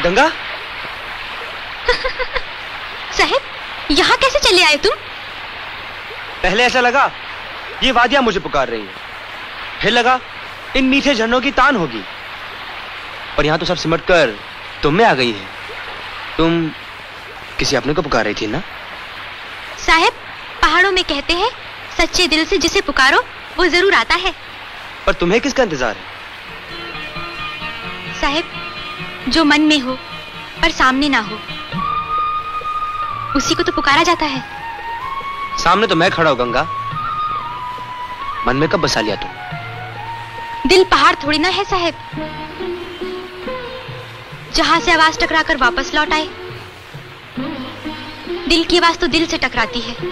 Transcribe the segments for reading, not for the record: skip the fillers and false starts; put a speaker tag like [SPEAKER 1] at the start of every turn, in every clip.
[SPEAKER 1] गंगा।
[SPEAKER 2] साहब, यहाँ कैसे चले आए तुम?
[SPEAKER 1] पहले ऐसा लगा ये वादियां मुझे पुकार रही हैं, फिर लगा इन मीठे झरनों की तान होगी, पर यहाँ तो सब सिमट कर तुम में आ गई है। तुम किसी अपने को पुकार रही थी ना?
[SPEAKER 2] साहब, पहाड़ों में कहते हैं सच्चे दिल से जिसे पुकारो वो जरूर आता है।
[SPEAKER 1] पर तुम्हें किसका इंतजार है?
[SPEAKER 2] साहब, जो मन में हो पर सामने ना हो उसी को तो पुकारा जाता है।
[SPEAKER 1] सामने तो मैं खड़ा हूं गंगा, मन में कब बसा लिया तुम?
[SPEAKER 2] दिल पहाड़ थोड़ी ना है साहब, जहां से आवाज टकराकर वापस लौट आए। दिल की आवाज तो दिल से टकराती है,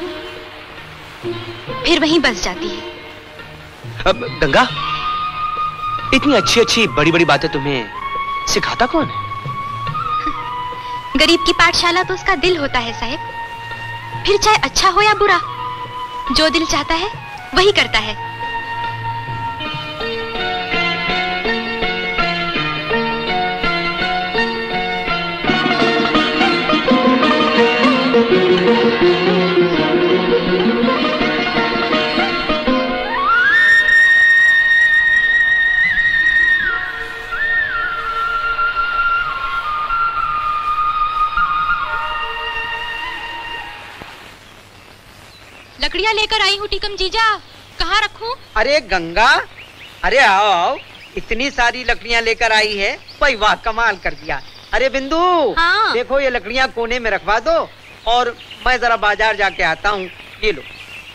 [SPEAKER 2] फिर वहीं बस जाती है।
[SPEAKER 1] अब गंगा, इतनी अच्छी अच्छी बड़ी बड़ी बातें तुम्हें सिखाता कौन है?
[SPEAKER 2] गरीब की पाठशाला तो उसका दिल होता है साहब, फिर चाहे अच्छा हो या बुरा, जो दिल चाहता है वही करता है। लकड़ियां लेकर आई हूँ टीकम जीजा, कहाँ रखूं?
[SPEAKER 3] अरे गंगा, अरे आओ आओ, इतनी सारी लकड़ियां लेकर आई है, भाई वाह कमाल कर दिया। अरे बिंदु,
[SPEAKER 2] हाँ।
[SPEAKER 3] देखो ये लकड़ियां कोने में रखवा दो और मैं जरा बाजार जाके आता हूँ। ये लो।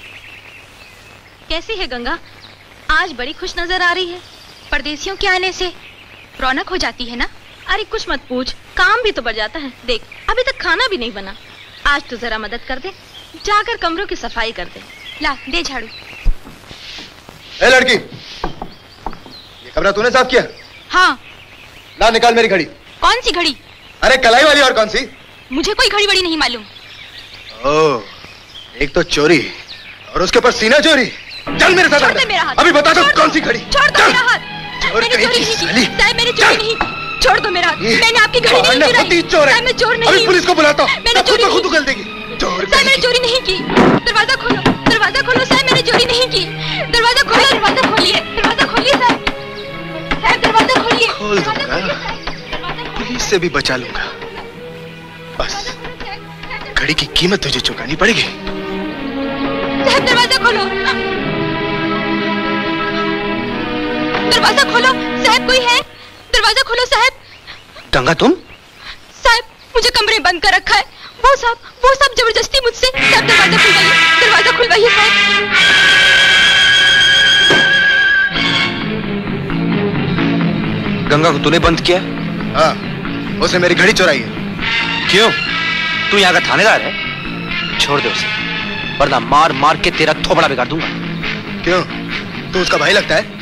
[SPEAKER 2] कैसी है गंगा? आज बड़ी खुश नजर आ रही है। परदेसियों के आने से रौनक हो जाती है ना?
[SPEAKER 4] अरे कुछ मत पूछ, काम भी तो बढ़ जाता है। देख, अभी तक खाना भी नहीं बना। आज तो जरा मदद कर दे, जाकर कमरों की सफाई कर दे।
[SPEAKER 2] ला दे झाड़ू।
[SPEAKER 5] ए लड़की, ये कमरा तूने साफ किया?
[SPEAKER 2] हाँ।
[SPEAKER 5] ला निकाल मेरी घड़ी।
[SPEAKER 2] कौन सी घड़ी?
[SPEAKER 5] अरे कलाई वाली, और कौन सी?
[SPEAKER 2] मुझे कोई घड़ी बड़ी नहीं मालूम।
[SPEAKER 5] ओह, एक तो चोरी और उसके ऊपर सीना चोरी। चल मेरे साथ अंदर।
[SPEAKER 2] मेरा हाथ।
[SPEAKER 5] अभी बता दो कौन सी घड़ी।
[SPEAKER 2] छोड़ दो मेरा हाथ।
[SPEAKER 5] मैंने चोरी नहीं की
[SPEAKER 2] साहब, मैंने चोरी नहीं। छोड़ दो मेरा हाथ। मैंने आपकी घड़ी नहीं चुराई।
[SPEAKER 5] चोर है।
[SPEAKER 2] मैं चोर नहीं।
[SPEAKER 5] अभी पुलिस को बुलाता हूँ।
[SPEAKER 2] मैंने चोरी
[SPEAKER 5] खुद उगल देगी।
[SPEAKER 2] साहब, मैंने चोरी नहीं की। दरवाजा खोलो, दरवाजा खोलो साहब, मैंने चोरी नहीं की। दरवाजा खोलो, दरवाजा खोलिए, दरवाजा खोलिए साहब। साहब दरवाजा खोलिए।
[SPEAKER 5] खोल दूंगा, पुलिस से भी बचा लूंगा। बस घड़ी की कीमत तुझे चुकानी पड़ेगी।
[SPEAKER 2] साहब दरवाजा खोलो, दरवाजा खोलो साहब, कोई है? दरवाजा खोलो साहब।
[SPEAKER 1] गंगा तुम?
[SPEAKER 2] साहब, मुझे कमरे बंद कर रखा है। वो सब जबरदस्ती मुझसे। साहब दरवाजा खुलवाइए, दरवाजा खुलवाइए साहब।
[SPEAKER 1] गंगा को तूने बंद किया?
[SPEAKER 5] हाँ, उसने मेरी घड़ी चुराई है।
[SPEAKER 1] क्यों? तू यहाँ का थानेदार है? छोड़ दे उसे, वरना मार मार के तेरा थोपड़ा बिगाड़ दूंगा।
[SPEAKER 5] क्यों? तू उसका भाई लगता है?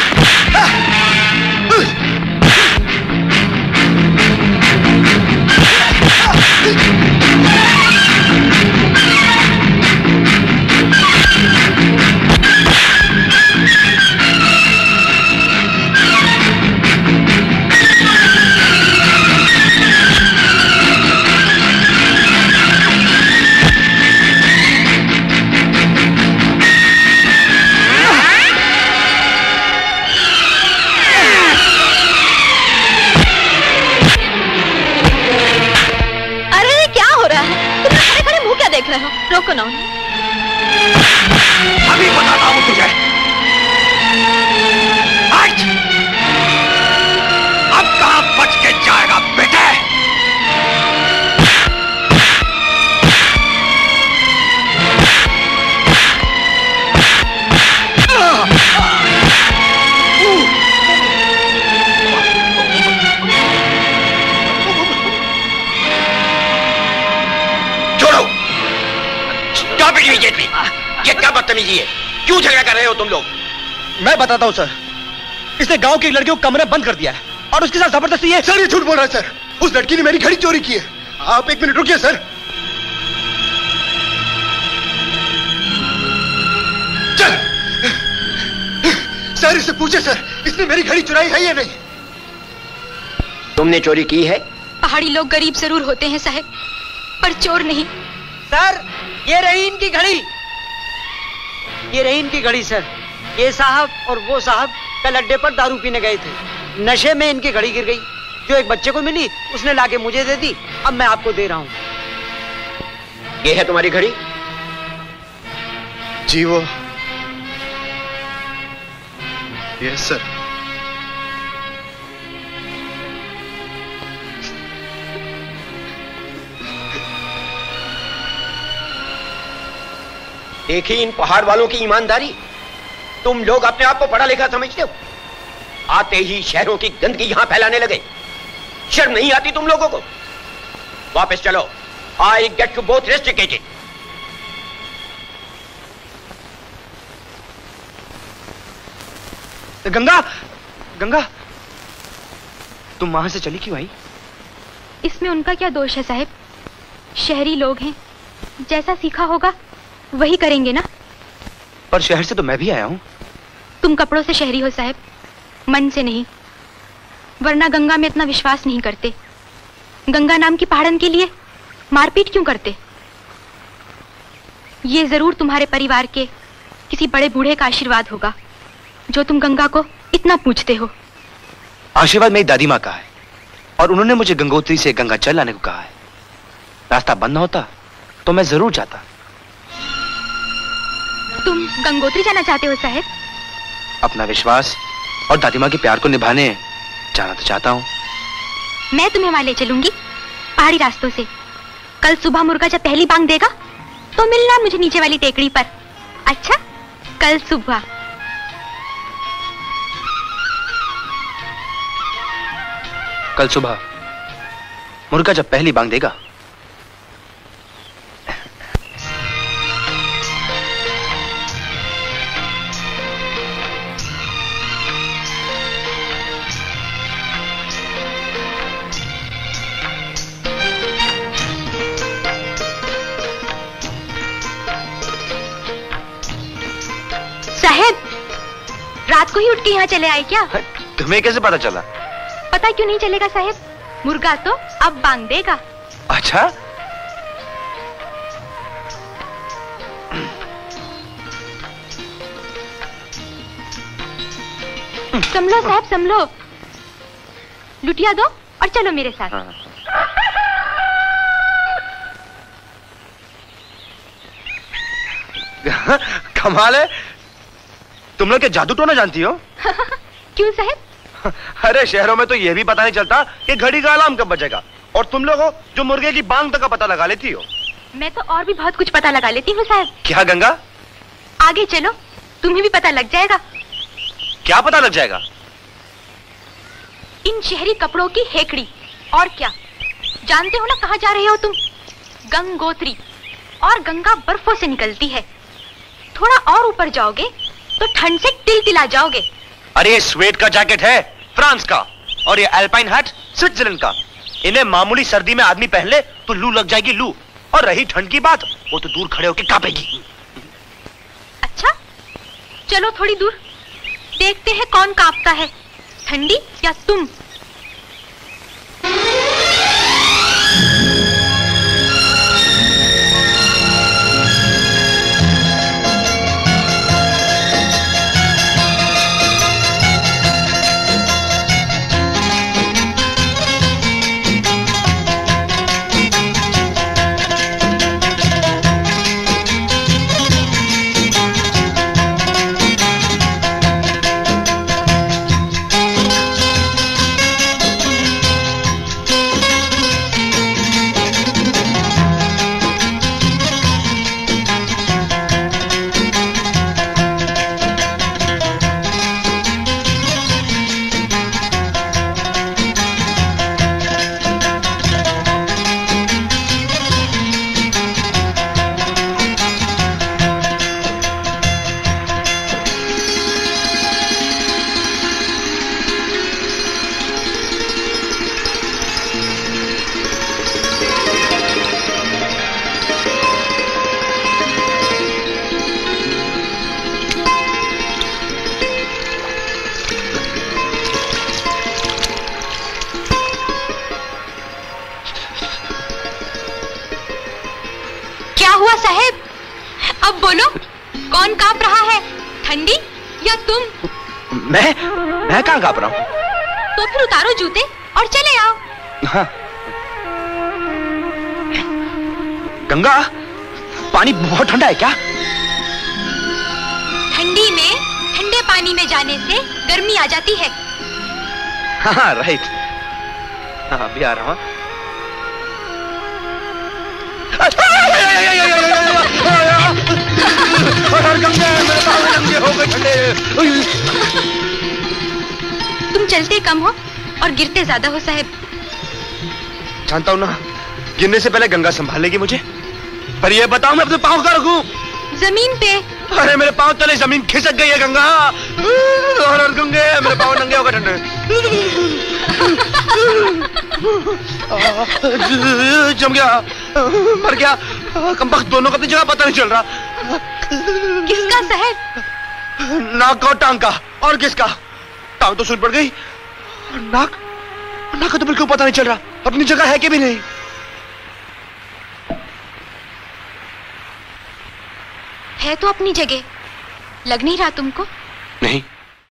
[SPEAKER 4] देख रहे हो? रोको ना उन्हें।
[SPEAKER 6] अभी बताता हूँ तुझे। अब कहाँ बच के जाएगा बेटे? ये क्या बदतमीजी है? क्यों झगड़ा कर रहे हो तुम लोग?
[SPEAKER 1] मैं बताता हूँ सर, इसने गांव की एक लड़की को कमरे बंद कर दिया है और उसके साथ जबरदस्ती है।
[SPEAKER 5] सर ये झूठ बोल रहा है सर, उस लड़की ने मेरी घड़ी चोरी की है। आप एक मिनट रुकिए सर। चल सर, इससे पूछे सर, इसने मेरी घड़ी चुराई है या नहीं?
[SPEAKER 6] तुमने चोरी की है?
[SPEAKER 2] पहाड़ी लोग गरीब जरूर होते हैं साहब, पर चोर नहीं।
[SPEAKER 3] सर, ये रही इनकी घड़ी, ये रही इनकी घड़ी सर। ये साहब और वो साहब कल अड्डे पर दारू पीने गए थे, नशे में इनकी घड़ी गिर गई। जो एक बच्चे को मिली उसने लाके मुझे दे दी, अब मैं आपको दे रहा हूँ।
[SPEAKER 6] ये है तुम्हारी घड़ी?
[SPEAKER 5] जी वो, यस सर।
[SPEAKER 6] देखी इन पहाड़ वालों की ईमानदारी। तुम लोग अपने आप को पढ़ा लिखा समझते हो, आते ही शहरों की गंदगी यहां फैलाने लगे। शर्म नहीं आती तुम लोगों को? वापस चलो। I get you both restricted.
[SPEAKER 1] Ganga, Ganga, तुम वहां से चली क्यों आई?
[SPEAKER 2] इसमें उनका क्या दोष है साहब? शहरी लोग हैं, जैसा सीखा होगा वही करेंगे ना।
[SPEAKER 1] पर शहर से तो मैं भी आया हूं।
[SPEAKER 2] तुम कपड़ों से शहरी हो साहब, मन से नहीं। वरना गंगा में इतना विश्वास नहीं करते। गंगा नाम की पहाड़न के लिए मारपीट क्यों करते? ये जरूर तुम्हारे परिवार के किसी बड़े बूढ़े का आशीर्वाद होगा, जो तुम गंगा को इतना पूछते हो।
[SPEAKER 1] आशीर्वाद मेरी दादी माँ का है, और उन्होंने मुझे गंगोत्री से गंगा जल लाने को कहा है। रास्ता बंद न होता तो मैं जरूर जाता।
[SPEAKER 2] तुम गंगोत्री जाना चाहते हो साहब?
[SPEAKER 1] अपना विश्वास और दादी माँ के प्यार को निभाने जाना तो चाहता हूँ।
[SPEAKER 2] मैं तुम्हें वहां ले चलूंगी, पहाड़ी रास्तों से। कल सुबह मुर्गा जब पहली बांग देगा तो मिलना मुझे नीचे वाली टेकड़ी पर। अच्छा, कल सुबह।
[SPEAKER 1] कल सुबह मुर्गा जब पहली बांग देगा।
[SPEAKER 2] साहब, रात को ही उठ के यहाँ चले आए क्या?
[SPEAKER 1] तुम्हें कैसे पता चला?
[SPEAKER 2] पता क्यों नहीं चलेगा साहब? मुर्गा तो अब बांग देगा।
[SPEAKER 1] अच्छा,
[SPEAKER 2] संभलो साहब, संभलो। लुटिया दो और चलो मेरे साथ।
[SPEAKER 1] हाँ। कमाल है, तुम लोग क्या जादू टोना जानती हो?
[SPEAKER 2] क्यों साहब?
[SPEAKER 1] अरे शहरों में तो यह भी पता नहीं चलता कि घड़ी का अलार्म कब बजेगा, और तुम लोग हो जो मुर्गे की बांग तक का पता लगा लेती हो।
[SPEAKER 2] मैं तो और भी बहुत कुछ पता लगा लेती हूँ साहब।
[SPEAKER 1] क्या गंगा?
[SPEAKER 2] आगे चलो, तुम्हें भी पता लग जाएगा।
[SPEAKER 1] क्या पता लग जाएगा?
[SPEAKER 2] इन शहरी कपड़ों की हेकड़ी। और क्या जानते हो ना कहाँ जा रहे हो तुम? गंगोत्री। और गंगा बर्फों से निकलती है। थोड़ा और ऊपर जाओगे तो ठंड से तिलतिला जाओगे।
[SPEAKER 1] अरे ये स्वेट का जैकेट है फ्रांस का, और ये अल्पाइन हैट स्विट्जरलैंड का। इन्हें मामूली सर्दी में आदमी पहन ले तो लू लग जाएगी, लू। और रही ठंड की बात, वो तो दूर खड़े होकर कांपेगी।
[SPEAKER 2] अच्छा, चलो थोड़ी दूर, देखते हैं कौन कांपता है, ठंडी या तुम। बोलो, कौन कांप रहा है, ठंडी या तुम?
[SPEAKER 1] मैं कहाँ कांप रहा हूँ?
[SPEAKER 2] तो फिर उतारो जूते और चले आओ।
[SPEAKER 1] हाँ। गंगा, पानी बहुत ठंडा है क्या?
[SPEAKER 2] ठंडी में ठंडे पानी में जाने से गर्मी आ जाती है।
[SPEAKER 1] हाँ राइट। हाँ अभी आ रहा हूँ।
[SPEAKER 2] तुम चलते कम हो और गिरते ज्यादा हो साहब।
[SPEAKER 1] जानता हूँ ना, गिरने से पहले गंगा संभाल लेगी मुझे। पर ये बताओ मैं अपने पाँव कहाँ रखूं?
[SPEAKER 2] जमीन पे।
[SPEAKER 1] अरे मेरे पाँव तले जमीन खिसक गई है गंगा। और गंगे मेरे पाँव नंगे हो गए ठंडे। जम गया, मर गया। कमबख्त दोनों का अपनी जगह पता नहीं चल रहा।
[SPEAKER 2] किसका साहब?
[SPEAKER 1] नाक और टांग का। और किसका? टांग तो सुन पड़ गई, नाक का तो बिल्कुल पता नहीं चल रहा अपनी जगह है कि भी नहीं।
[SPEAKER 2] है तो अपनी जगह, लग नहीं रहा तुमको?
[SPEAKER 1] नहीं,